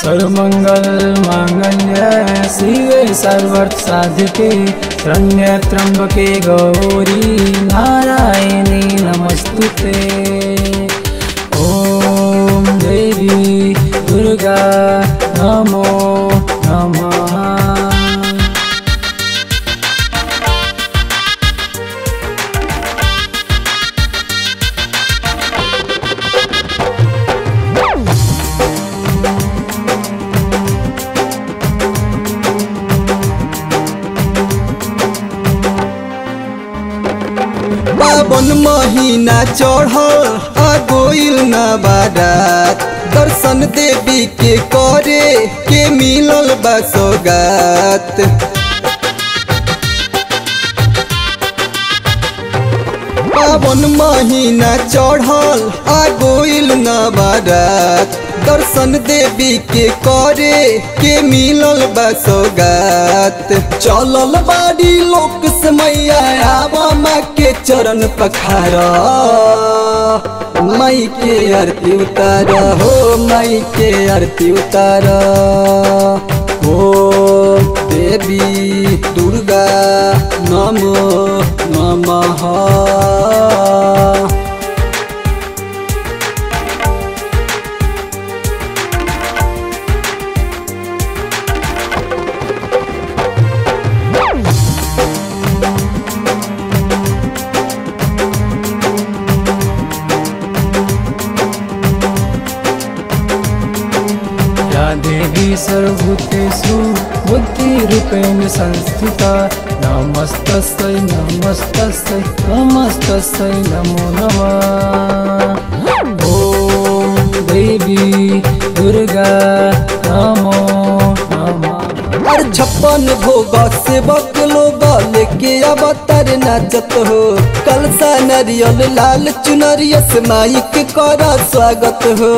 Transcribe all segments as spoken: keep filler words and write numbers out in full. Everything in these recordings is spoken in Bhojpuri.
सर्वमंगल मांगल्ये शिवे सर्वार्थ साधिके शरण्ये त्र्यंबके गौरी नारायणी नमस्तुते। ओम देवी दुर्गा नमो नमः। पावन महीना चढ़ल आ गोइल न बारात, दर्शन देवी के करे के मिलल बा सौगात। पावन महीना चढ़ल आ गोइल न बारात, दर्शन देवी के करे के मिलल बा सौगात। चलल बाड़ी लोक से मैया आवा माँ के चरण पखारा, माई के आरती उतारा हो माई के आरती उतारा। ओ देवी दुर्गा नमो नमः। देवी सर्वभूतेषु बुद्धिरूपेण संस्थिता, नमस्तस्यै नमस्तस्यै नमस्तस्यै नमो नमः। ओम देवी दुर्गा नमो नमः। और छप्पन भोग सेवक लोग लेके अवतार नाचत हो, कलसा नारियल लाल चुनरिया से माई के करा स्वागत हो।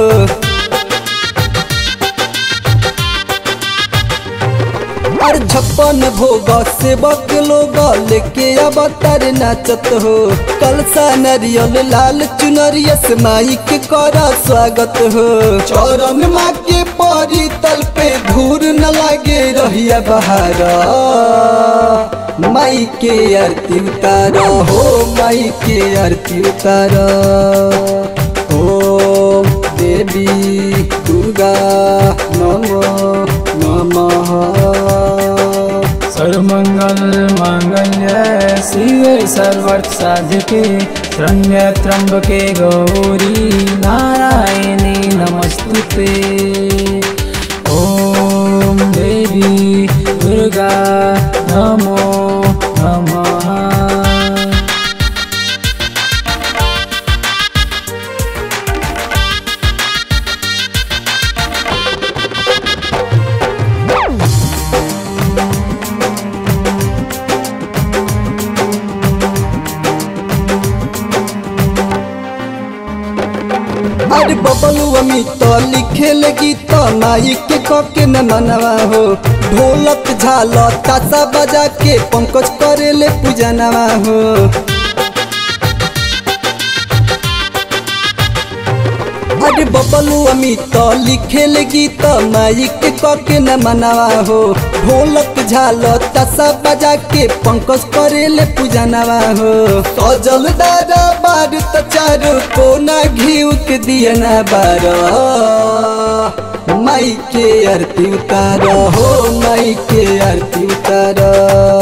और छप्पन भोग सेवक लोग लेके अवतार नाचत हो, कलसा नारियल लाल चुनरिया से माई के करा स्वागत हो। चरण माँ के परी तल पे धूर न लागे रहिया बहारा, माई के आरती उतारा हो माई के आरती उतारा। ओम देवी दुर्गा नमो नमः। सर्वमंगल मांगल्ये शिवे सर्वार्थ साधिके शरण्ये त्र्यंबके गौरी नारायणी नमस्तुते। ओम देवी दुर्गा नमो नमः। अरे बबलू अमित लिखे लगी तो माई के कके न मनवा हो, ढोलक झाल तासा बजा के पंकज करेले पूजनवा हो। अरे बबलू अमित लिखे लगी तो माई के कके न मनवा हो, ढोलक झाल तासा बजा के पंकज करेले पूजनवा हो। सजल दादा बार त चारो कोना घिउ के दिया न बार, माई के आरती उतारा हो माई के आरती उतारा।